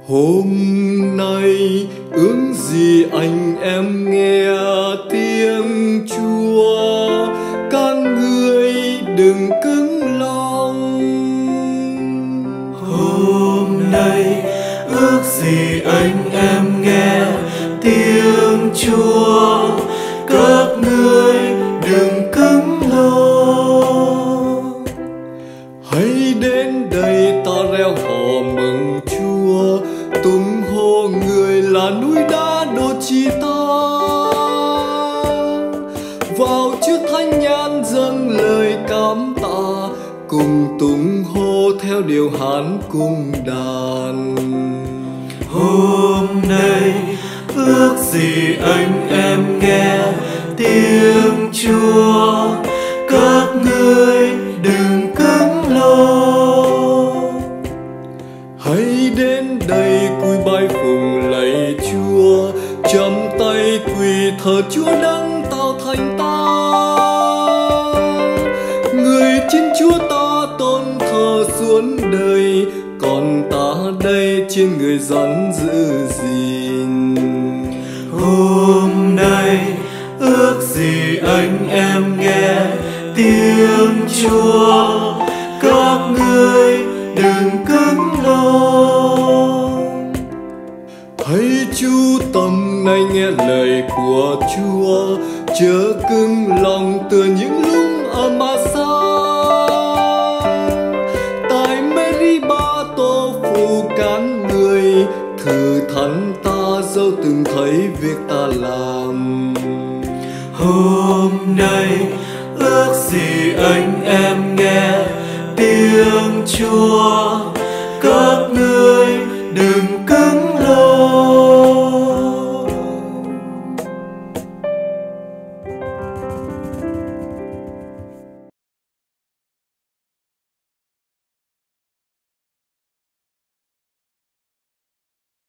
Hôm nay ước gì anh em nghe tiếng Chúa, các ngươi đừng cứng lòng. Hôm nay ước gì anh em nghe tiếng Chúa, các ngươi đừng cứng lòng. Hãy đến đây ta reo hò mừng Chúa, tung hô người là núi đá đô chi ta. Vào trước thánh nhãn dâng lời cảm tạ, cùng tung hô theo điều hát cung đàn. Hôm nay ước gì anh em nghe tiếng Chúa, các ngươi đừng cứng lòng. Hãy đến đây cúi bái phụng lạy Chúa, chắp tay quỳ thờ Chúa đấng tạo thành ta. Người Thiên Chúa ta tôn thờ suốt đời, còn ta đây trên người dẫn giữ gìn. Hôm nay ước gì anh em nghe tiếng Chúa, các ngươi đừng cứng lòng. Hãy chú tâm này nghe lời của Chúa, chớ cứng lòng tựa những lúc ở Ma-sa. Tại Mê-ri-ba Tô phụ cán người, thử thắn ta dẫu từng thấy việc ta làm. Hôm nay ước gì anh em nghe tiếng Chúa, các